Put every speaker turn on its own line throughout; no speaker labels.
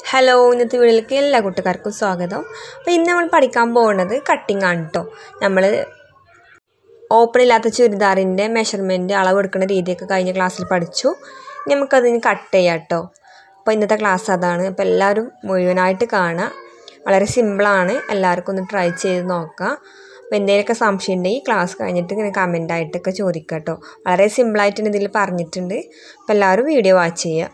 Hello, ഇന്നത്തെ വീഡിയോയിലേക്ക് എല്ലാ കൂട്ടുകാർക്കും സ്വാഗതം. അപ്പോൾ ഇന്ന് നമ്മൾ പഠിക്കാൻ പോകുന്നത് കട്ടിംഗ് ആണ് കേട്ടോ. നമ്മൾ ഓപ്പൺ ഇല്ലാത്ത ചുരിദാറിൻ്റെ മെഷർമെൻറ്റ് അളവെടുക്കുന്ന രീതിയൊക്കെ കഴിഞ്ഞ ക്ലാസ്സിൽ പഠിച്ചു. നമുക്കതിന് കട്ട് ചെയ്യാം കേട്ടോ. അപ്പോൾ ഇന്നത്തെ ക്ലാസ് അതാണ്. അപ്പോൾ എല്ലാവരും മുഴുവനായിട്ട് കാണുക. വളരെ സിമ്പിളാണ്, എല്ലാവർക്കും ഒന്ന് ട്രൈ ചെയ്ത് നോക്കാം. അപ്പോൾ എന്തെങ്കിലുമൊക്കെ സംശയം ഉണ്ടെങ്കിൽ ക്ലാസ് കഴിഞ്ഞിട്ട് ഇങ്ങനെ കമൻ്റായിട്ടൊക്കെ ചോദിക്കുക കേട്ടോ. വളരെ സിമ്പിളായിട്ട് ഇതിൽ പറഞ്ഞിട്ടുണ്ട്. അപ്പോൾ എല്ലാവരും വീഡിയോ വാച്ച് ചെയ്യുക.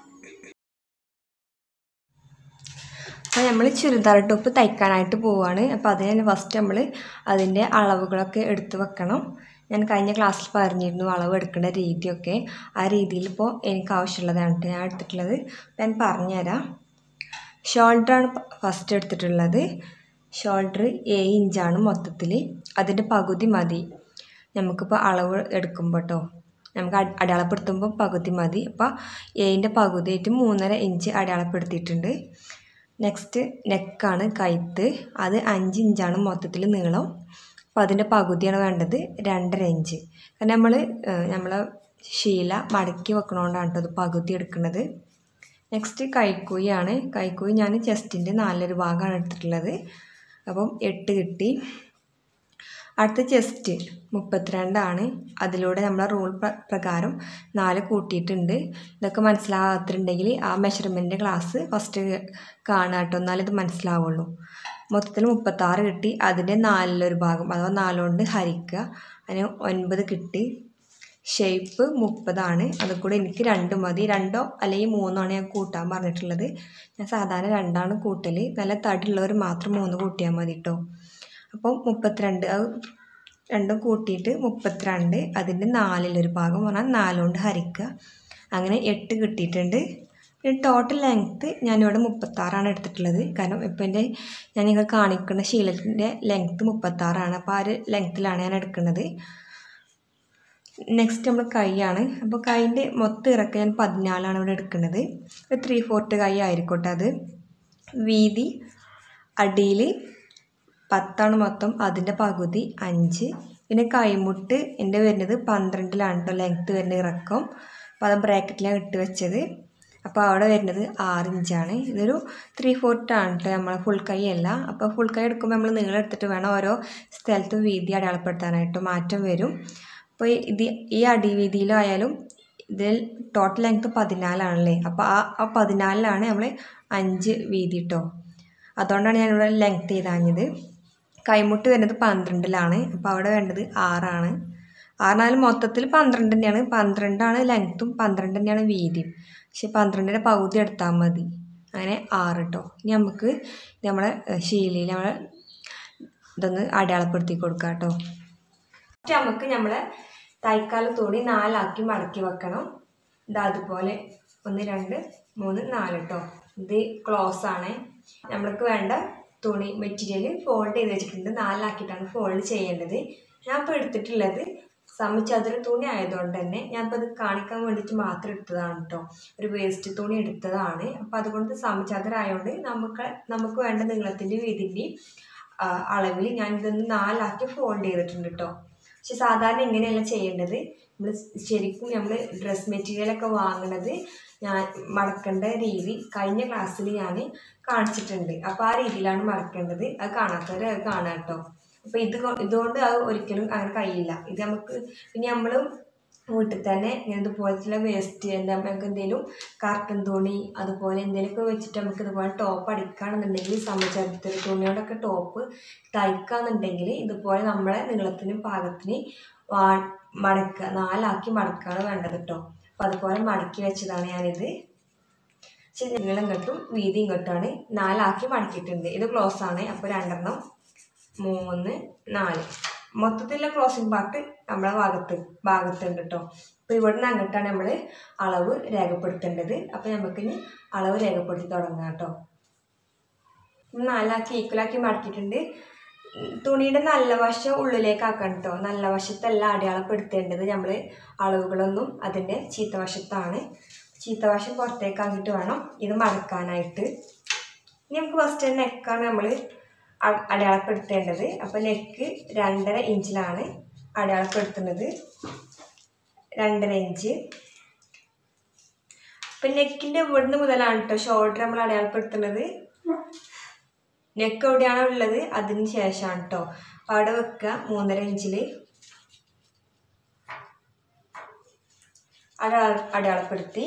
അപ്പോൾ നമ്മൾ ചുരിദാർ ടോപ്പ് തയ്ക്കാനായിട്ട് പോവുകയാണ്. അപ്പോൾ അതിന് ഫസ്റ്റ് നമ്മൾ അതിൻ്റെ അളവുകളൊക്കെ എടുത്ത് വെക്കണം. ഞാൻ കഴിഞ്ഞ ക്ലാസ്സിൽ പറഞ്ഞിരുന്നു അളവ് എടുക്കേണ്ട രീതിയൊക്കെ. ആ രീതിയിൽ ഇപ്പോൾ എനിക്ക് ആവശ്യമുള്ളതാണ് ഞാൻ എടുത്തിട്ടുള്ളത്. ഞാൻ പറഞ്ഞുതരാം. ഷോൾഡറാണ് ഫസ്റ്റ് എടുത്തിട്ടുള്ളത്. ഷോൾഡർ 7 ഇഞ്ചാണ് മൊത്തത്തിൽ. അതിൻ്റെ പകുതി മതി നമുക്കിപ്പോൾ അളവ് എടുക്കുമ്പോൾ കേട്ടോ. നമുക്ക് അടയാളപ്പെടുത്തുമ്പോൾ പകുതി മതി. അപ്പോൾ 7ൻ്റെ പകുതിയായിട്ട് 3.5 ഇഞ്ച് അടയാളപ്പെടുത്തിയിട്ടുണ്ട്. നെക്സ്റ്റ് നെക്കാണ്, കഴുത്ത്. അത് 5 ഇഞ്ചാണ് മൊത്തത്തിൽ നീളം. അപ്പോൾ അതിൻ്റെ പകുതിയാണ് വേണ്ടത്, 2.5 ഇഞ്ച്. കാരണം നമ്മളെ ശീല മടക്കി വെക്കണോണ്ടാണ് കേട്ടോ അത് പകുതി എടുക്കുന്നത്. നെക്സ്റ്റ് കൈക്കുഴിയാണ്. കൈക്കുഴി ഞാൻ ചെസ്റ്റിൻ്റെ 4 ഭാഗമാണ് എടുത്തിട്ടുള്ളത്. അപ്പം 8 കിട്ടി. അടുത്ത ചെസ്റ്റ് 32 ആണ്. അതിലൂടെ നമ്മളെ റൂൾ പ്രകാരം 4 കൂട്ടിയിട്ടുണ്ട്. ഇതൊക്കെ മനസ്സിലാകാത്തിട്ടുണ്ടെങ്കിൽ ആ മെഷർമെൻറ്റ് ക്ലാസ് ഫസ്റ്റ് കാണുക കേട്ടോ, എന്നാലും ഇത് മനസ്സിലാവുള്ളൂ. മൊത്തത്തിൽ 36 കിട്ടി. അതിൻ്റെ 4 ഭാഗം അഥവാ 4 കൊണ്ട് ഹരിക്കുക. അതിന് 9 കിട്ടി. ഷേപ്പ് 30 ആണ്. അത് കൂടെ എനിക്ക് 2 മതി. 2 അല്ലെങ്കിൽ 3 ആണ് ഞാൻ കൂട്ടാൻ പറഞ്ഞിട്ടുള്ളത്. ഞാൻ സാധാരണ 2 ആണ് കൂട്ടൽ. നല്ല തടിയുള്ളവർ മാത്രം 3 കൂട്ടിയാൽ മതി കേട്ടോ. അപ്പം 32 അത് 2 കൂട്ടിയിട്ട് 32. അതിൻ്റെ 4 ഭാഗം പറഞ്ഞാൽ 4 കൊണ്ട് ഹരിക്കുക. അങ്ങനെ 8 കിട്ടിയിട്ടുണ്ട്. പിന്നെ ടോട്ടൽ ലെങ്ത്ത് ഞാനിവിടെ 36 എടുത്തിട്ടുള്ളത്. കാരണം ഇപ്പം ഞാൻ നിങ്ങൾ കാണിക്കുന്ന ശീലത്തിൻ്റെ ലെങ്ത്ത് 36 ആണ്. അപ്പോൾ ആ ഒരു ലെങ്ത്തിലാണ് ഞാൻ എടുക്കുന്നത്. നെക്സ്റ്റ് നമ്മൾ കൈയാണ്. അപ്പോൾ കൈൻ്റെ മൊത്തം ഇറക്കം ഞാൻ 14 ഇവിടെ എടുക്കുന്നത്. 3/4 കൈ ആയിരിക്കട്ടെ. അത് വീതി അടിയിൽ 10 മൊത്തം. അതിൻ്റെ പകുതി 5. പിന്നെ കൈമുട്ട് എൻ്റെ വരുന്നത് 12 കേട്ടോ ലെങ്ത്ത് വരുന്ന ഇറക്കം. അപ്പോൾ അത് ബ്രാക്കറ്റിലാണ് ഇട്ട് വെച്ചത്. അപ്പോൾ അവിടെ വരുന്നത് 6 ഇഞ്ചാണ്. ഇതൊരു 3/4 ആണ് കേട്ടോ, നമ്മളെ ഫുൾ കൈ അല്ല. അപ്പോൾ ഫുൾ കൈ എടുക്കുമ്പോൾ നമ്മൾ നീളം എടുത്തിട്ട് വേണം ഓരോ സ്ഥലത്തും വീതി അടയാളപ്പെടുത്താനായിട്ട്. മാറ്റം വരും. അപ്പോൾ ഈ അടിവീതിയിലായാലും ഇതിൽ ടോട്ടൽ ലെങ്ത്ത് 14 ആണല്ലേ. അപ്പോൾ ആ 14 നമ്മൾ 5 വീതി കേട്ടോ. അതുകൊണ്ടാണ് ഞാനിവിടെ ലെങ്ത്ത് ചെയ്താഞ്ഞത്. കൈമുട്ട് വരുന്നത് 12 അപ്പോൾ അവിടെ വേണ്ടത് 6 ആണ്. 6 മൊത്തത്തിൽ 12 തന്നെയാണ്. 12 ലെങ്ത്തും 12 തന്നെയാണ് വീതിയും. പക്ഷെ 12ൻ്റെ പകുതി എടുത്താൽ മതി. അങ്ങനെ 6 കേട്ടോ. ഇനി നമുക്ക് നമ്മളെ ശീലയിൽ ഇതൊന്ന് അടയാളപ്പെടുത്തി കൊടുക്കാം കേട്ടോ. നമുക്ക് നമ്മളെ തൈക്കാല തുണി 4 ആക്കി മടക്കി വെക്കണം. അതുപോലെ 1 2 3 4 കേട്ടോ. ഇത് ക്ലോസ് ആണ്. നമ്മൾക്ക് വേണ്ട തുണി മെറ്റീരിയൽ ഫോൾഡ് ചെയ്ത് വെച്ചിട്ടുണ്ട്. 4 ആക്കിയിട്ടാണ് ഫോൾഡ് ചെയ്യേണ്ടത്. ഞാൻ ഇപ്പോൾ എടുത്തിട്ടുള്ളത് സമചതുര തുണി ആയതുകൊണ്ട് തന്നെ ഞാനിപ്പോൾ അത് കാണിക്കാൻ വേണ്ടിയിട്ട് മാത്രം എടുത്തതാണ് കേട്ടോ. ഒരു വേസ്റ്റ് തുണി എടുത്തതാണ്. അപ്പോൾ അതുകൊണ്ട് സമചതുര ആയതുകൊണ്ട് നമുക്ക് വേണ്ട നീളത്തിൻ്റെ വീതിൻ്റെയും അളവിൽ ഞാൻ ഇതൊന്ന് 4 ആക്കി ഫോൾഡ് ചെയ്തിട്ടുണ്ട് കേട്ടോ. പക്ഷെ സാധാരണ ഇങ്ങനെയല്ല ചെയ്യേണ്ടത്. നമ്മൾ ഡ്രസ് മെറ്റീരിയലൊക്കെ വാങ്ങുന്നത് ഞാൻ മടക്കേണ്ട രീതി കഴിഞ്ഞ ക്ലാസ്സിൽ ഞാൻ കാണിച്ചിട്ടുണ്ട്. അപ്പോൾ ആ രീതിയിലാണ് മടക്കേണ്ടത്. അത് കാണാത്തവർ അത് കാണാം കേട്ടോ. അപ്പോൾ ഇതുകൊണ്ട് അത് ഒരിക്കലും അങ്ങനെ കഴിയില്ല. ഇത് നമുക്ക് പിന്നെ നമ്മൾ വീട്ടിൽ തന്നെ ഇതുപോലത്തെ വേസ്റ്റ് നമുക്ക് എന്തെങ്കിലും കാർട്ടൺ തുണി അതുപോലെ എന്തെങ്കിലുമൊക്കെ വെച്ചിട്ട് നമുക്ക് ഇതുപോലെ ടോപ്പ് അടിക്കുകയാണെന്നുണ്ടെങ്കിൽ സമചതുര തുണിയോടൊക്കെ ടോപ്പ് തയ്ക്കുകയെന്നുണ്ടെങ്കിൽ ഇതുപോലെ നമ്മളെ നീളത്തിനും പാകത്തിന് മടക്കുക 4 ആക്കി മടക്കുകയാണ് വേണ്ടത് കേട്ടോ. അപ്പോൾ അതുപോലെ മടക്കി വെച്ചതാണ് ഞാനിത്. നീളം കെട്ടും വീതിയും കെട്ടുമാണ് 4 ആക്കി മടക്കിയിട്ടുണ്ട്. ഇത് ക്ലോസ് ആണ്. അപ്പോൾ 2 3 4 മൊത്തത്തിലുള്ള ക്ലോസിങ് പാർട്ട് നമ്മളെ ഭാഗത്തുണ്ട് കേട്ടോ. അപ്പോൾ ഇവിടെ നിന്ന് അങ്ങോട്ടാണ് നമ്മൾ അളവ് രേഖപ്പെടുത്തേണ്ടത്. അപ്പോൾ നമുക്കിനി അളവ് രേഖപ്പെടുത്തി തുടങ്ങാം കേട്ടോ. 4 ആക്കി ഈക്വലാക്കി മടക്കിയിട്ടുണ്ട്. തുണിയുടെ നല്ല വശം ഉള്ളിലേക്ക് ആക്കണം കേട്ടോ. നല്ല വശത്തല്ല അടയാളപ്പെടുത്തേണ്ടത് നമ്മൾ അളവുകളൊന്നും. അതിൻ്റെ ചീത്തവശത്താണ്. ചീത്തവശം പുറത്തേക്കാക്കിയിട്ട് വേണം ഇത് മടക്കാനായിട്ട്. ഇനി നമുക്ക് ഫസ്റ്റ് നെക്കാണ് നമ്മൾ അടയാളപ്പെടുത്തേണ്ടത്. അപ്പോൾ നെക്ക് 2.5 ഇഞ്ചിലാണ് അടയാളപ്പെടുത്തുന്നത്. 2.5 ഇഞ്ച്. അപ്പം നെക്കിൻ്റെ ഇവിടുന്ന് മുതലാണ് കേട്ടോ ഷോൾഡർ നമ്മൾ അടയാളപ്പെടുത്തുന്നത്. നെക്ക് എവിടെയാണോ ഉള്ളത് അതിന് ശേഷമാണ് കേട്ടോ. അപ്പോൾ അവിടെ വെക്കുക 3.5 ഇഞ്ചിൽ അടയാളപ്പെടുത്തി.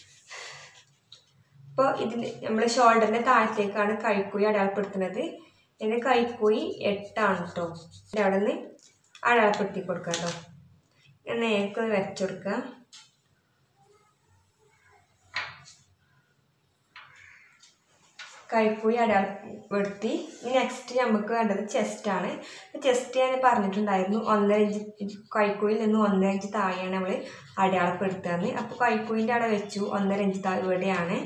ഇപ്പോൾ ഇതിന് നമ്മുടെ ഷോൾഡറിൻ്റെ താഴത്തേക്കാണ് കൈക്കുഴി അടയാളപ്പെടുത്തുന്നത്. എൻ്റെ കൈക്കുഴി 8 ആണ് കേട്ടോ. അവിടെ നിന്ന് അടയാളപ്പെടുത്തി കൊടുക്കുക കേട്ടോ. ഞാൻ നേരത്തെ വരച്ചു കൊടുക്കുക. കൈക്കുഴി അടയാളപ്പെടുത്തി. നെക്സ്റ്റ് നമുക്ക് വേണ്ടത് ചെസ്റ്റാണ്. ചെസ്റ്റ് ഞാൻ പറഞ്ഞിട്ടുണ്ടായിരുന്നു 1.5 ഇഞ്ച് കൈക്കുഴിയിൽ നിന്ന് 1.5 ഇഞ്ച് താഴെയാണ് നമ്മൾ അടയാളപ്പെടുത്തുന്നത്. അപ്പോൾ കൈക്കുഴിൻ്റെ അവിടെ വെച്ചു 1.5 ഇഞ്ച് ഇവിടെയാണ്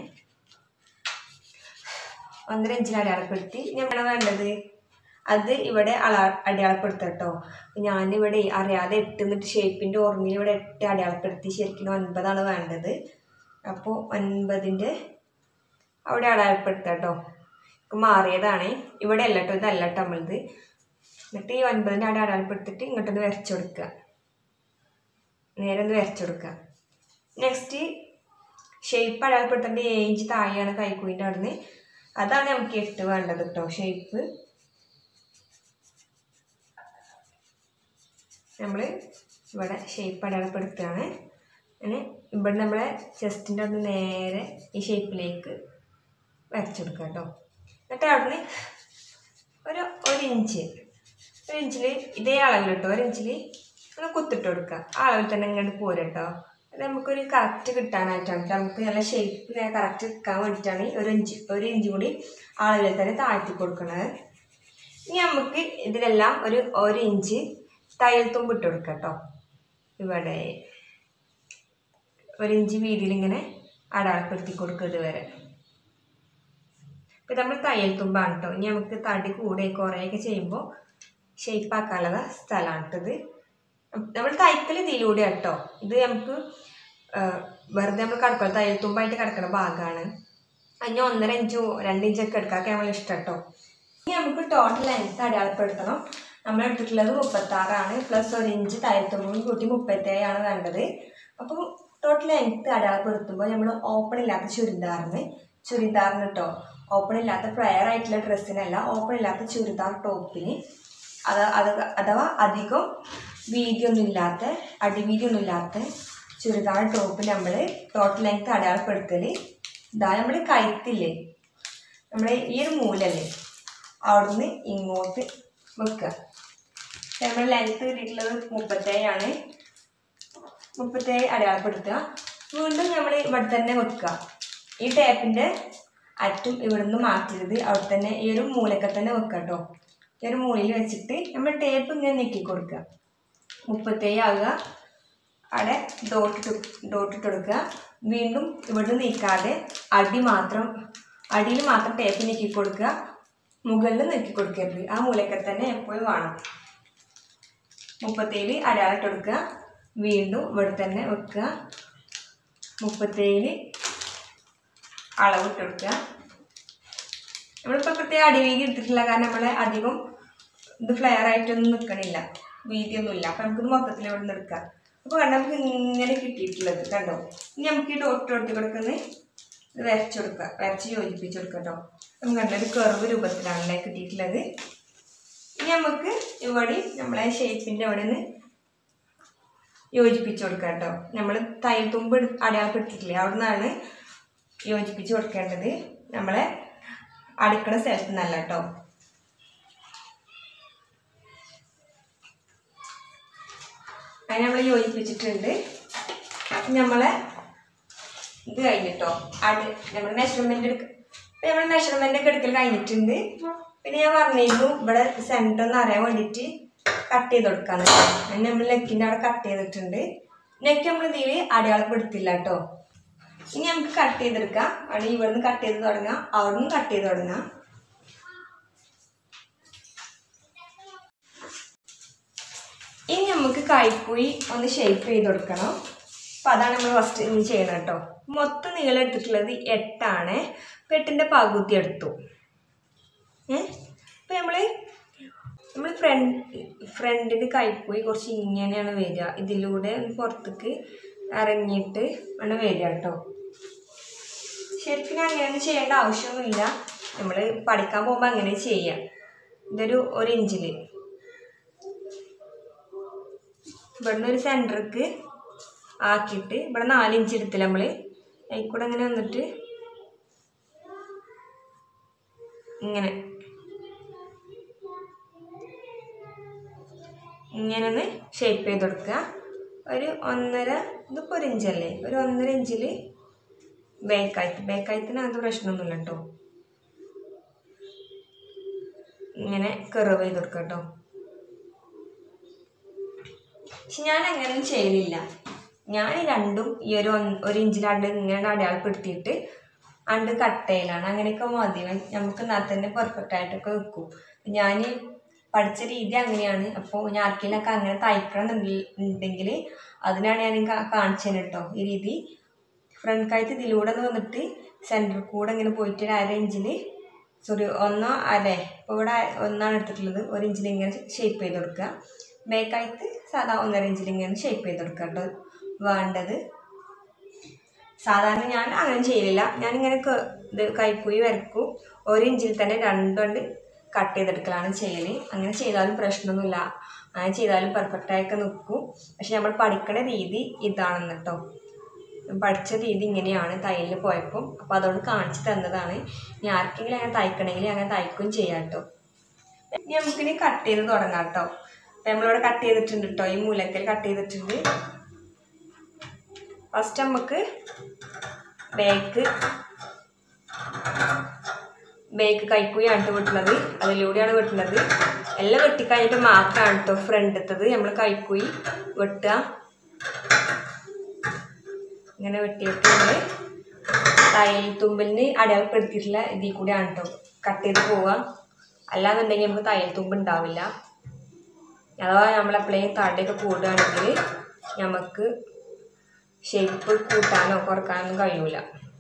1.5 ഇഞ്ചിൽ അടയാളപ്പെടുത്തി. നമ്മൾ വേണ്ടത് അത് ഇവിടെ അടയാളപ്പെടുത്താം കേട്ടോ. ഞാനിവിടെ അറിയാതെ 8 എന്നിട്ട് ഷേപ്പിൻ്റെ ഓർമ്മയിൽ ഇവിടെ 8 അടയാളപ്പെടുത്തി. ശരിക്കും 9 വേണ്ടത്. അപ്പോൾ 9ൻ്റെ അവിടെ അടയാളപ്പെടുത്താം കേട്ടോ. മാറിയതാണ്. ഇവിടെ അല്ല കേട്ടോ, ഇതല്ല കേട്ടോ നമ്മളത്. എന്നിട്ട് ഈ 9ൻ്റെ അവിടെ അടയാളപ്പെടുത്തിട്ട് ഇങ്ങോട്ടൊന്ന് വരച്ചു കൊടുക്കുക. നേരെ ഒന്ന് വരച്ചു കൊടുക്കുക. നെക്സ്റ്റ് ഷേപ്പ് അടയാളപ്പെടുത്തേണ്ട 7 ഇഞ്ച് താഴെയാണ് കൈക്കുഴിൻ്റെ അവിടെ നിന്ന്. അതാണ് നമുക്ക് 8 വേണ്ടത് കേട്ടോ. ഷേപ്പ് നമ്മൾ ഇവിടെ ഷേപ്പ് അടയാളപ്പെടുത്തുകയാണ്. അങ്ങനെ ഇവിടെ നമ്മളെ ചെസ്റ്റിൻ്റെ അവിടെ നിന്ന് നേരെ ഈ ഷേപ്പിലേക്ക് വരച്ചെടുക്കുക കേട്ടോ. എന്നിട്ട് അവിടെ നിന്ന് ഒരു ഇഞ്ചിൽ ഇതേ അളവിൽ കേട്ടോ 1 ഇഞ്ചിൽ ഒന്ന് കുത്തിട്ട് കൊടുക്കുക. ആ അളവിൽ തന്നെ ഇങ്ങോട്ട് പോരും കേട്ടോ. അത് നമുക്കൊരു കറക്റ്റ് കിട്ടാനായിട്ടാണ്. നമുക്ക് നല്ല ഷേപ്പ് കറക്റ്റ് നിൽക്കാൻ വേണ്ടിയിട്ടാണ് ഒരു ഇഞ്ച് കൂടി അളവിൽ തന്നെ താഴ്ത്തി കൊടുക്കുന്നത്. ഇനി നമുക്ക് ഇതിലെല്ലാം ഒരു ഇഞ്ച് തയ്യൽ തുമ്പ് ഇട്ട് കൊടുക്കുക കേട്ടോ. ഇവിടെ 1 ഇഞ്ച് വീതിയിൽ ഇങ്ങനെ അടയാളപ്പെടുത്തി കൊടുക്കുക ഇതുവരെ. ഇപ്പം നമ്മൾ തയ്യൽ തുമ്പാണ് കേട്ടോ. ഇനി നമുക്ക് തടി കൂടെ കുറേയൊക്കെ ചെയ്യുമ്പോൾ ഷേപ്പാക്കാനുള്ള സ്ഥലമാണ് കേട്ടത്. നമ്മൾ തയ്ക്കൽ ഇതിലൂടെ കേട്ടോ. ഇത് നമുക്ക് വെറുതെ നമ്മൾ കിടക്കുക തയ്യൽ തുമ്പായിട്ട് കിടക്കുന്ന ഭാഗമാണ്. അതിന് 1.5 ഇഞ്ചോ 2 ഇഞ്ചൊക്കെ എടുക്കാനൊക്കെ നമ്മൾ ഇഷ്ടം കേട്ടോ. ഇനി നമുക്ക് ടോട്ടൽ ലെങ്ത്ത് അടയാളപ്പെടുത്തണം. നമ്മൾ എടുത്തിട്ടുള്ളത് 36 പ്ലസ് 1 ഇഞ്ച് തയ്യൽ തുമ്പും കൂട്ടി 37 വേണ്ടത്. അപ്പം ടോട്ടൽ ലെങ്ത്ത് അടയാളപ്പെടുത്തുമ്പോൾ നമ്മൾ ഓപ്പൺ ഇല്ലാത്ത ചുരിദാറിന് കേട്ടോ, ഓപ്പൺ ഇല്ലാത്ത ഫ്ലെയർ ആയിട്ടുള്ള ഡ്രസ്സിനല്ല, ഓപ്പൺ ഇല്ലാത്ത ചുരിദാർ ടോപ്പിന് അഥവാ അധികം വീതിയൊന്നുമില്ലാത്ത അടിവീതിയൊന്നുമില്ലാത്ത ചുരിദാർ ടോപ്പിൽ നമ്മൾ ടോട്ടൽ ലെങ്ത്ത് അടയാളപ്പെടുത്തൽ നമ്മൾ കഴുത്തില്ലേ, നമ്മുടെ ഈ ഒരു മൂലല്ലേ അവിടുന്ന് ഇങ്ങോട്ട് വെക്കുക. നമ്മൾ ലെങ്ത്ത് കിട്ടിയിട്ടുള്ളത് 37 37 അടയാളപ്പെടുത്തുക. വീണ്ടും നമ്മൾ ഇവിടെ തന്നെ വെക്കുക. ഈ ടേപ്പിൻ്റെ അറ്റും ഇവിടെ നിന്ന് മാറ്റരുത്, അവിടെ തന്നെ ഈ ഒരു മൂലക്കെ തന്നെ വെക്കുക കേട്ടോ. ഈ ഒരു മൂലയിൽ വെച്ചിട്ട് നമ്മൾ ടേപ്പ് ഇങ്ങനെ നീക്കി കൊടുക്കുക. 37 ആകുക. അവിടെ ഡോട്ടിട്ട് കൊടുക്കുക. വീണ്ടും ഇവിടെ നീക്കാതെ അടിയിൽ മാത്രം ടേപ്പ് നീക്കി കൊടുക്കുക. മുകളിൽ നീക്കി കൊടുക്കരുത്. ആ മൂലക്കെ തന്നെ എപ്പോഴും വേണം. 37 അടയാളിട്ട് കൊടുക്കുക. വീണ്ടും ഇവിടെ തന്നെ വെക്കുക. 37 അളവിട്ട് കൊടുക്കുക. നമ്മളിപ്പോൾ പ്രത്യേക അടിവീതി എടുത്തിട്ടില്ല, കാരണം നമ്മളെ അധികം ഇത് ഫ്ലെയർ ആയിട്ടൊന്നും നിൽക്കണില്ല, വീതിയൊന്നുമില്ല. അപ്പം നമുക്കിത് മൊത്തത്തിൽ ഇവിടെ നിന്ന് എടുക്കാം. അപ്പോൾ കണ്ടോ നമുക്ക് ഇങ്ങനെ കിട്ടിയിട്ടുള്ളത് കണ്ടോ. ഇനി നമുക്ക് ഈ ഡോട്ട് കൊടുക്കുന്നത് ഇത് വരച്ച് യോജിപ്പിച്ച് കൊടുക്കുക കേട്ടോ. നമുക്ക് കണ്ടോ ഒരു കർവ് രൂപത്തിലാണല്ലേ കിട്ടിയിട്ടുള്ളത്. ഇനി നമുക്ക് ഇവിടെ നമ്മളെ ഷേപ്പിൻ്റെ അവിടെ നിന്ന് യോജിപ്പിച്ച് കൊടുക്കുക കേട്ടോ. നമ്മൾ തയ്യൽ തുമ്പ് അടയാളപ്പെടുത്തിയിട്ടില്ലേ, അവിടെ നിന്നാണ് യോജിപ്പിച്ച് കൊടുക്കേണ്ടത്. നമ്മളെ അടുക്കണ സ്ഥലത്ത് നിന്നല്ല കേട്ടോ. അതിന് നമ്മൾ യോജിപ്പിച്ചിട്ടുണ്ട്. നമ്മളെ ഇത് കഴിഞ്ഞിട്ടോ നമ്മൾ മെഷർമെൻ്റ് ഒക്കെ എടുക്കൽ കഴിഞ്ഞിട്ടുണ്ട്. പിന്നെ ഞാൻ പറഞ്ഞിരുന്നു ഇവിടെ സെൻറ്റർ ഒന്ന് അറിയാൻ വേണ്ടിയിട്ട് കട്ട് ചെയ്ത് കൊടുക്കാന്ന്. അതിന് നമ്മൾ നെക്കിൻ്റെ അവിടെ കട്ട് ചെയ്തിട്ടുണ്ട്. നെക്ക് നമ്മൾ ഇതിൽ അടയാളപ്പെടുത്തില്ല കേട്ടോ. ഇനി നമുക്ക് കട്ട് ചെയ്തെടുക്കാം. അവിടെ ഇവിടെ നിന്ന് കട്ട് ചെയ്ത് തുടങ്ങാം, അവിടെ നിന്ന് കട്ട് ചെയ്ത് തുടങ്ങാം. ഇനി നമുക്ക് കൈക്കുഴി ഒന്ന് ഷേപ്പ് ചെയ്ത് കൊടുക്കണം. അപ്പം അതാണ് നമ്മൾ ഫസ്റ്റ് ഇനി ചെയ്യണം കേട്ടോ. മൊത്തം നീളം എടുത്തിട്ടുള്ളത് 8. 8ൻ്റെ പകുതി എടുത്തു. അപ്പം നമ്മൾ ഫ്രണ്ടിന് കൈക്കുഴി കുറച്ച് ഇങ്ങനെയാണ് വരിക. ഇതിലൂടെ പുറത്തേക്ക് ഇറങ്ങിയിട്ട് ആണ് വരിക കേട്ടോ. ശരിക്കും അങ്ങനെയൊന്നും ചെയ്യേണ്ട ആവശ്യമൊന്നുമില്ല. നമ്മൾ പഠിക്കാൻ പോകുമ്പോൾ അങ്ങനെ ചെയ്യാം. ഇതൊരു 1 ഇഞ്ചിൽ ഇവിടുന്ന് ഒരു സെൻറ്റർക്ക് ആക്കിയിട്ട് ഇവിടെ 4 ഇഞ്ച് എടുത്തില്ല നമ്മൾ അതിൽക്കൂടെ അങ്ങനെ വന്നിട്ട് ഇങ്ങനെ ഒന്ന് ഷേപ്പ് ചെയ്ത് കൊടുക്കുക. ഒരു 1.5 ഇതിപ്പോൾ 1 ഇഞ്ചല്ലേ, ഒരു 1.5 ഇഞ്ചിൽ ബേക്കായത്തിനകത്ത് പ്രശ്നമൊന്നുമില്ല കേട്ടോ. ഇങ്ങനെ കർവ് ചെയ്ത് കൊടുക്കുക കേട്ടോ. പക്ഷെ ഞാൻ അങ്ങനെയൊന്നും ചെയ്യലില്ല. ഞാൻ രണ്ടും ഈ ഒരു 1 ഇഞ്ചിലാണ്ട് ഇങ്ങനെ അടയാളപ്പെടുത്തിയിട്ട് അണ്ട് കട്ട് ചെയ്യലാണ്. അങ്ങനെയൊക്കെ മതി, നമുക്ക് എന്നാൽ തന്നെ പെർഫെക്റ്റ് ആയിട്ടൊക്കെ വെക്കും. ഞാൻ പഠിച്ച രീതി അങ്ങനെയാണ്. അപ്പോൾ ഞാൻ ആർക്കെങ്കിലൊക്കെ അങ്ങനെ തയ്ക്കണം എന്നുണ്ടെങ്കിൽ അതിനാണ് ഞാൻ കാണിച്ചു തരുന്നത് കേട്ടോ. ഈ രീതി ഫ്രണ്ട് കഴുത്ത് ഇതിലൂടെ വന്നിട്ട് സെൻറ്ററിൽ കൂടെ ഇങ്ങനെ പോയിട്ട് 1/2 ഇഞ്ചിൽ സോറി 1 അല്ലേ, ഇപ്പോൾ ഇവിടെ 1 എടുത്തിട്ടുള്ളത്, 1 ഇഞ്ചിൽ ഇങ്ങനെ ഷേപ്പ് ചെയ്ത് കൊടുക്കുക. ബേക്കായിട്ട് സാധാ 1.5 ഇഞ്ചിൽ ഇങ്ങനെ ഷേപ്പ് ചെയ്ത് കൊടുക്കുക കേട്ടോ വേണ്ടത്. സാധാരണ ഞാൻ അങ്ങനെ ചെയ്യലില്ല. ഞാനിങ്ങനെ ഇത് കൈക്കുഴി വരക്കും, 1 ഇഞ്ചിൽ തന്നെ 2 കൊണ്ട് കട്ട് ചെയ്തെടുക്കലാണ് ചെയ്യൽ. അങ്ങനെ ചെയ്താലും പ്രശ്നമൊന്നുമില്ല, അങ്ങനെ ചെയ്താലും പെർഫെക്റ്റായൊക്കെ നിൽക്കും. പക്ഷെ നമ്മൾ പഠിക്കുന്ന രീതി ഇതാണെന്ന് കേട്ടോ. പഠിച്ച രീതി ഇങ്ങനെയാണ് തയ്യലിന് പോയപ്പോൾ. അപ്പോൾ അതുകൊണ്ട് കാണിച്ചു തന്നതാണ്. ഇനി ആർക്കെങ്കിലും അങ്ങനെ തയ്ക്കണമെങ്കിൽ അങ്ങനെ തയ്ക്കുകയും ചെയ്യാം കേട്ടോ. ഇനി നമുക്കിനി കട്ട് ചെയ്ത് തുടങ്ങാം കേട്ടോ. നമ്മളിവിടെ കട്ട് ചെയ്തിട്ടുണ്ട് കേട്ടോ, ഈ മൂലക്കൽ കട്ട് ചെയ്തിട്ടുണ്ട്. ഫസ്റ്റ് നമുക്ക് ബേക്ക് കൈക്കുഴിയാണ് വെട്ടുന്നത്, അതിലൂടെയാണ് വെട്ടുന്നത്. എല്ലാം വെട്ടിക്കഴിഞ്ഞിട്ട് മാത്രമാണ് കേട്ടോ ഫ്രണ്ടിത്തത് നമ്മൾ കൈക്കുഴി വെട്ടുക. ഇങ്ങനെ വെട്ടിയിട്ട് നമ്മൾ തയ്യൽ തുമ്പലിന് അടയാളപ്പെടുത്തിയിട്ടുള്ള ഇതിൽ കൂടെയാണ് കേട്ടോ കട്ട് ചെയ്ത് പോവുക. അല്ലാന്നുണ്ടെങ്കിൽ നമുക്ക് തയ്യൽ തുമ്പ് ഉണ്ടാവില്ല. അഥവാ നമ്മളെപ്പോഴേയും തടയൊക്കെ കൂടുകയാണെങ്കിൽ നമുക്ക് ഷേപ്പ് കൂട്ടാനോ കുറക്കാനോ കഴിയൂല.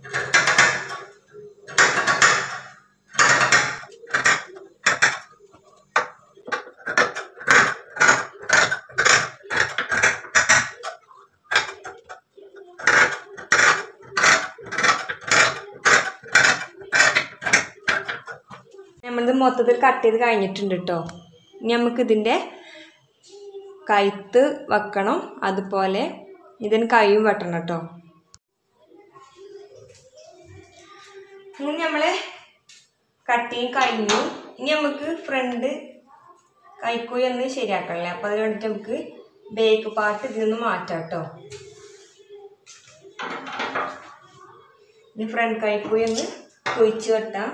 നമ്മളിത് മൊത്തത്തിൽ കട്ട് ചെയ്ത് കഴിഞ്ഞിട്ടുണ്ട് കേട്ടോ. ഇനി നമുക്കിതിൻ്റെ കഴുത്ത് വെക്കണം, അതുപോലെ ഇതിന് കൈയും വെട്ടണം കേട്ടോ. ഇനി നമ്മൾ കട്ടിങ് കഴിഞ്ഞു. ഇനി നമുക്ക് ഫ്രണ്ട് കൈക്കുഴി ഒന്ന് ശരിയാക്കണല്ലേ. അപ്പോൾ അതിന് വേണ്ടിയിട്ട് നമുക്ക് ബേക്ക് പാർട്ട് ഇതിൽ നിന്ന് മാറ്റാം കേട്ടോ. ഇനി ഫ്രണ്ട് കൈക്കുഴി ഒന്ന് കുഴിച്ച് വെട്ടാം.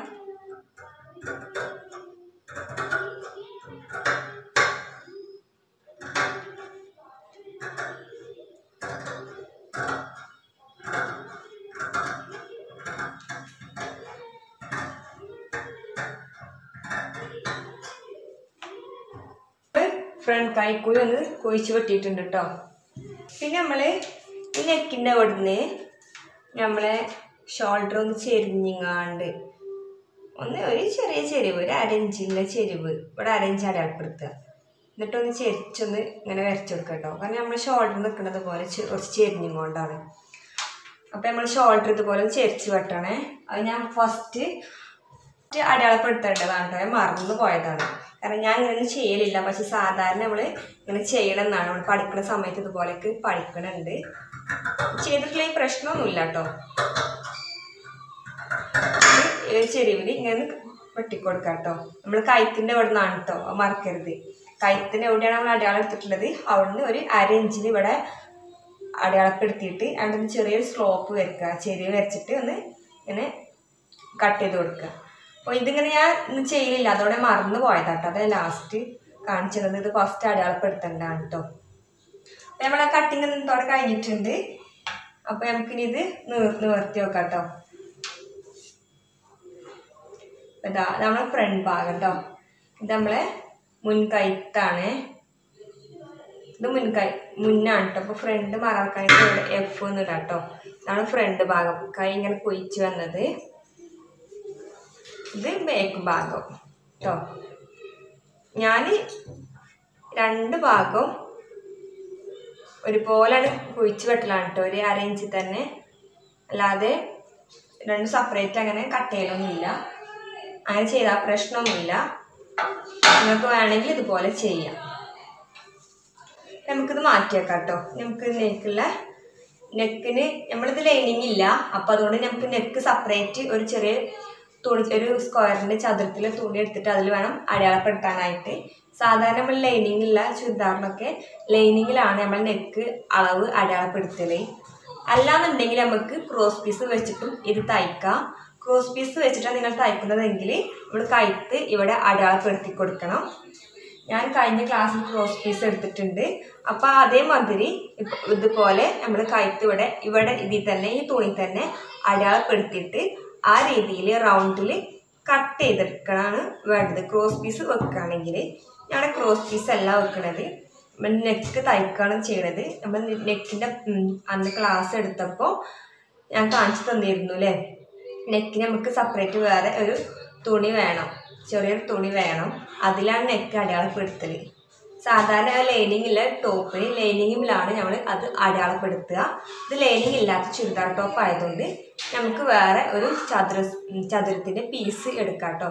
ഫ്രണ്ട് കൈക്കുഴി ഒന്ന് കുഴിച്ച് വെട്ടിയിട്ടുണ്ട് കേട്ടോ. പിന്നെ നമ്മൾ ഈ നെക്കിൻ്റെ അവിടുന്ന് നമ്മളെ ഷോൾഡർ ഒന്ന് ചെരിഞ്ഞിങ്ങാണ്ട് ഒരു ചെറിയ ചെരിവ്, ഒരു 1/2 ഇഞ്ചിൻ്റെ ചെരിവ് ഇവിടെ 1/2 ഇഞ്ച് അടയാളപ്പെടുത്തുക. എന്നിട്ടൊന്ന് ചെരിച്ചൊന്ന് ഇങ്ങനെ വരച്ചു കൊടുക്കുക കേട്ടോ. കാരണം നമ്മൾ ഷോൾഡർ നിൽക്കുന്നത് പോലെ കുറച്ച് ചെരിഞ്ഞുകൊണ്ടാണ്. അപ്പോൾ നമ്മൾ ഷോൾഡർ ഇതുപോലെ ചെരിച്ച് വെട്ടണേ. അത് ഞാൻ ഫസ്റ്റ് അടയാളപ്പെടുത്തേണ്ടതാണ് കേട്ടോ. ഞാൻ മറന്നു പോയതാണ്. കാരണം ഞാൻ ഇങ്ങനെയൊന്നും ചെയ്യലില്ല. പക്ഷെ സാധാരണ നമ്മൾ ഇങ്ങനെ ചെയ്യണമെന്നാണ്. നമ്മൾ പഠിക്കുന്ന സമയത്ത് ഇതുപോലെയൊക്കെ പഠിക്കണുണ്ട്. ചെയ്തിട്ടുള്ള പ്രശ്നമൊന്നുമില്ല കേട്ടോ. ചെരിവിൽ ഇങ്ങനെ വെട്ടിക്കൊടുക്കുക കേട്ടോ. നമ്മൾ കഴുത്തിൻ്റെ അവിടെ നിന്നാണ് കേട്ടോ, മറക്കരുത്. കഴുത്തിൻ്റെ എവിടെയാണ് നമ്മൾ അടയാളം എടുത്തിട്ടുള്ളത് അവിടുന്ന് ഒരു 1/2 ഇഞ്ചിൽ ഇവിടെ അടയാളപ്പെടുത്തിയിട്ട് അവിടെ ചെറിയൊരു സ്ലോപ്പ് വരയ്ക്കുക. ചെരിവ് വരച്ചിട്ട് ഒന്ന് ഇങ്ങനെ കട്ട് ചെയ്ത് കൊടുക്കുക. അപ്പോൾ ഇതിങ്ങനെ ഞാൻ ചെയ്യലില്ല, അതോടെ മറന്നു പോയതാട്ടോ. അത് ലാസ്റ്റ് കാണിച്ചിരുന്നത്. ഇത് ഫസ്റ്റ് അടയാളപ്പെടുത്തേണ്ടതാണ് കേട്ടോ. അപ്പോൾ നമ്മളെ കട്ടിങ് ഇതോടെ കഴിഞ്ഞിട്ടുണ്ട്. അപ്പോൾ നമുക്കിനി ഇത് നിവർത്തി വെക്കാം കേട്ടോ. ഇതാ നമ്മളെ ഫ്രണ്ട് ഭാഗം കേട്ടോ. ഇത് നമ്മളെ മുൻകൈത്താണ്. ഇത് മുന്നാണ് കേട്ടോ. അപ്പോൾ ഫ്രണ്ട് മറക്കാനായിട്ട് ഇവിടെ F എന്ന് ഇടാം കേട്ടോ. ഇതാണ് ഫ്രണ്ട് ഭാഗം, കൈ ഇങ്ങനെ കുഴിച്ച് വന്നത്. ഇത് ബാക്ക് ഭാഗം കേട്ടോ. ഞാൻ 2 ഭാഗവും ഒരുപോലെയാണ് കുഴിച്ച് വെട്ടലാണ് കേട്ടോ. ഒരു 1/2 ഇഞ്ച് തന്നെ, അല്ലാതെ രണ്ടും സെപ്പറേറ്റ് അങ്ങനെ കട്ട് ചെയ്യലൊന്നുമില്ല. അങ്ങനെ ചെയ്താൽ പ്രശ്നമൊന്നുമില്ല. നിങ്ങൾക്ക് വേണമെങ്കിൽ ഇതുപോലെ ചെയ്യാം. നമുക്കിത് മാറ്റിയേക്കാം കേട്ടോ. നമുക്ക് നെക്കിന് നമ്മളിത് ലൈനിങ് ഇല്ല, അപ്പം അതുകൊണ്ട് നമുക്ക് നെക്ക് സെപ്പറേറ്റ് ഒരു ചെറിയ തുണി, ഒരു സ്ക്വയറിൻ്റെ ചതുരത്തിൽ തുണി എടുത്തിട്ട് അതിൽ വേണം അടയാളപ്പെടുത്താനായിട്ട്. സാധാരണ നമ്മൾ ലൈനിങ് ഇല്ല ചുരിദാറിനൊക്കെ ലൈനിങ്ങിലാണ് നമ്മൾ നെക്ക് അളവ് അടയാളപ്പെടുത്തല്. അല്ലാന്നുണ്ടെങ്കിൽ നമുക്ക് ക്രോസ് പീസ് വെച്ചിട്ടും ഇത് തയ്ക്കാം. ക്രോസ് പീസ് വെച്ചിട്ടാണ് നിങ്ങൾ തയ്ക്കുന്നതെങ്കിൽ നമ്മൾ കഴുത്ത് ഇവിടെ അടയാളപ്പെടുത്തി കൊടുക്കണം. ഞാൻ കഴിഞ്ഞ ക്ലാസ്സിൽ ക്രോസ് പീസ് എടുത്തിട്ടുണ്ട്. അപ്പോൾ അതേമാതിരി ഇതുപോലെ നമ്മൾ കഴുത്ത് ഇവിടെ ഇതിൽ തന്നെ ഈ തുണി തന്നെ അടയാളപ്പെടുത്തിയിട്ട് ആ രീതിയിൽ റൗണ്ടിൽ കട്ട് ചെയ്തെടുക്കണമാണ് വേണ്ടത്. ക്രോസ് പീസ് വെക്കുകയാണെങ്കിൽ ഞങ്ങളുടെ ക്രോസ് പീസ് അല്ല വെക്കുന്നത്, നമ്മൾ നെക്ക് തയ്ക്കുകയാണ് ചെയ്യണത്. നമ്മൾ നെക്കിൻ്റെ അന്ന് ക്ലാസ് എടുത്തപ്പോൾ ഞാൻ കാണിച്ചു തന്നിരുന്നു അല്ലേ, നെക്കിന് നമുക്ക് സെപ്പറേറ്റ് വേറെ ഒരു തുണി വേണം, ചെറിയൊരു തുണി വേണം. അതിലാണ് നെക്ക് അടയാളപ്പെടുത്തൽ. സാധാരണ ലൈനിങ് ഇല്ല ടോപ്പിന് ലൈനിങ്ങിലാണ് നമ്മൾ അത് അടയാളപ്പെടുത്തുക. ഇത് ലൈനിങ് ഇല്ലാത്ത ചുരിദാർ ടോപ്പ് ആയതുകൊണ്ട് നമുക്ക് വേറെ ഒരു ചതുരത്തിൻ്റെ പീസ് എടുക്കാം കേട്ടോ.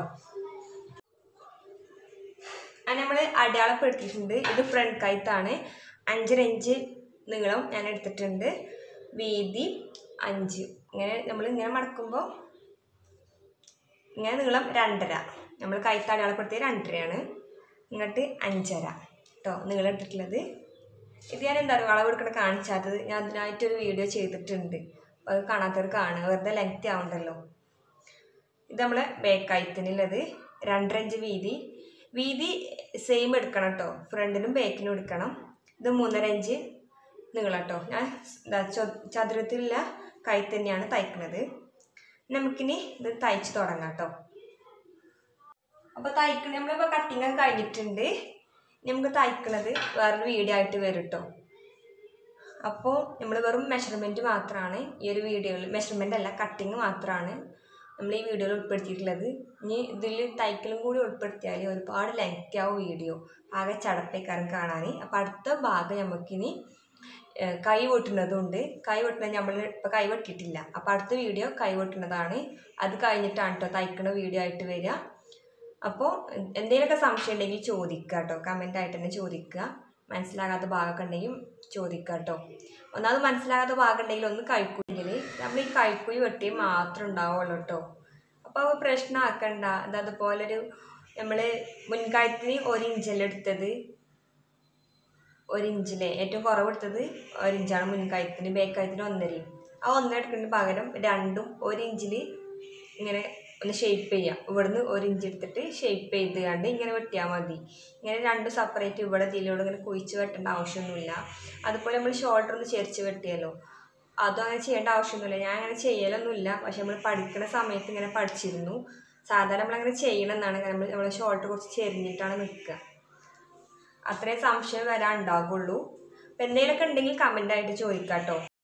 അത് നമ്മൾ അടയാളപ്പെടുത്തിയിട്ടുണ്ട്. ഇത് ഫ്രണ്ട് കഴുത്താണ്. 5 ഇഞ്ച് നീളം ഞാൻ എടുത്തിട്ടുണ്ട്, വീതി 5. ഇങ്ങനെ മടക്കുമ്പോൾ ഇങ്ങനെ നീളം 2.5. നമ്മൾ കഴുത്ത് അടയാളപ്പെടുത്തിയത് 2.5ആണ്. ഇങ്ങോട്ട് 5.5 കേട്ടോ നീളം എടുത്തിട്ടുള്ളത്. ഇത് ഞാൻ എന്താ പറയുക അളവെടുക്കണ കാണിച്ചാത്തത്, ഞാൻ അതിനായിട്ടൊരു വീഡിയോ ചെയ്തിട്ടുണ്ട്. അപ്പോൾ അത് കാണാത്തവർ കാണുക, വെറുതെ ലെങ്ത് ആവണ്ടല്ലോ. ഇത് നമ്മളെ ബാക്ക് കഴുത്തിനുള്ളത് 2.5 ഇഞ്ച് വീതി സെയിം എടുക്കണം കേട്ടോ, ഫ്രണ്ടിനും ബാക്കിനും എടുക്കണം. ഇത് 3.5 ഇഞ്ച് നീളം കേട്ടോ. ഞാൻ ചതുരത്തിലുള്ള കഴുത്ത് തന്നെയാണ് തയ്ക്കുന്നത്. നമുക്കിനി ഇത് തയ്ച്ച് തുടങ്ങാം കേട്ടോ. അപ്പോൾ നമ്മളിപ്പോൾ കട്ടിങ് ഒക്കെ കഴിഞ്ഞിട്ടുണ്ട്. നമുക്ക് തയ്ക്കുന്നത് വേറൊരു വീഡിയോ ആയിട്ട് വരും കേട്ടോ. അപ്പോൾ നമ്മൾ വെറും മെഷർമെൻറ്റ് മാത്രമാണ് ഈ ഒരു വീഡിയോയിൽ, മെഷർമെൻ്റ് അല്ല കട്ടിങ് മാത്രമാണ് നമ്മൾ ഈ വീഡിയോയിൽ ഉൾപ്പെടുത്തിയിട്ടുള്ളത്. ഇനി ഇതിൽ തയ്ക്കലും കൂടി ഉൾപ്പെടുത്തിയാൽ ഒരുപാട് ലെങ്ത് ആവും വീഡിയോ, ആകെ ചടപ്പേക്കാരം കാണാൻ. അപ്പോൾ അടുത്ത ഭാഗം നമുക്കിനി കൈ വെട്ടുന്നതുണ്ട്. കൈ വെട്ടുന്നത് നമ്മൾ ഇപ്പോൾ കൈ വെട്ടിയിട്ടില്ല, അപ്പോൾ അടുത്ത വീഡിയോ കൈ വെട്ടുന്നതാണ്. അത് കഴിഞ്ഞിട്ടാണ് കേട്ടോ തയ്ക്കുന്ന വീഡിയോ ആയിട്ട് വരിക. അപ്പോൾ എന്തെങ്കിലുമൊക്കെ സംശയം ഉണ്ടെങ്കിൽ ചോദിക്കുക കേട്ടോ, കമൻ്റായിട്ട് തന്നെ ചോദിക്കുക. മനസ്സിലാകാത്ത ഭാഗമൊക്കെ ഉണ്ടെങ്കിൽ ചോദിക്കുക കേട്ടോ. ഒന്നാമത് മനസ്സിലാകാത്ത ഭാഗം ഉണ്ടെങ്കിൽ ഒന്ന് കൈക്കുഴിയിൽ നമ്മൾ ഈ കൈക്കുഴി വെട്ടി മാത്രം ഉണ്ടാവുള്ളൂ കേട്ടോ. അപ്പോൾ അത് പ്രശ്നമാക്കണ്ട. അതുപോലൊരു നമ്മൾ മുൻകഴുത്തിന് 1 ഇഞ്ചല്ലേ എടുത്തത്, 1 ഇഞ്ചിലെ ഏറ്റവും കുറവെടുത്തത് 1 ഇഞ്ചാണ് മുൻകഴുത്തിന്, ബാക്ക് കഴുത്തിന് 1.5. ആ 1.5 എടുക്കുന്നതിന് പകരം 2ഉം 1 ഇഞ്ചിൽ ഇങ്ങനെ ഒന്ന് ഷേപ്പ് ചെയ്യാം. ഇവിടുന്ന് 1 ഇഞ്ച് എടുത്തിട്ട് ഷേപ്പ് ചെയ്ത് കണ്ട് ഇങ്ങനെ വെട്ടിയാൽ മതി. ഇങ്ങനെ 2 സെപ്പറേറ്റ് ഇവിടെ ഇതിലൂടെ ഇങ്ങനെ കുഴിച്ച് വെട്ടേണ്ട ആവശ്യമൊന്നുമില്ല. അതുപോലെ നമ്മൾ ഷോൾഡർ ഒന്ന് ചെരിച്ച് വെട്ടിയല്ലോ, അതും അങ്ങനെ ചെയ്യേണ്ട ആവശ്യമൊന്നുമില്ല. ഞാൻ അങ്ങനെ ചെയ്യലൊന്നുമില്ല, പക്ഷെ നമ്മൾ പഠിക്കുന്ന സമയത്ത് ഇങ്ങനെ പഠിച്ചിരുന്നു. സാധാരണ നമ്മളങ്ങനെ ചെയ്യണമെന്നാണ്, നമ്മൾ ഷോൾഡർ കുറച്ച് ചെരിഞ്ഞിട്ടാണ് നിൽക്കുക. അത്രയും സംശയം വരാൻ ഉണ്ടാകുള്ളൂ. അപ്പോൾ എന്തെങ്കിലുമൊക്കെ ഉണ്ടെങ്കിൽ കമൻ്റായിട്ട് ചോദിക്കാം കേട്ടോ.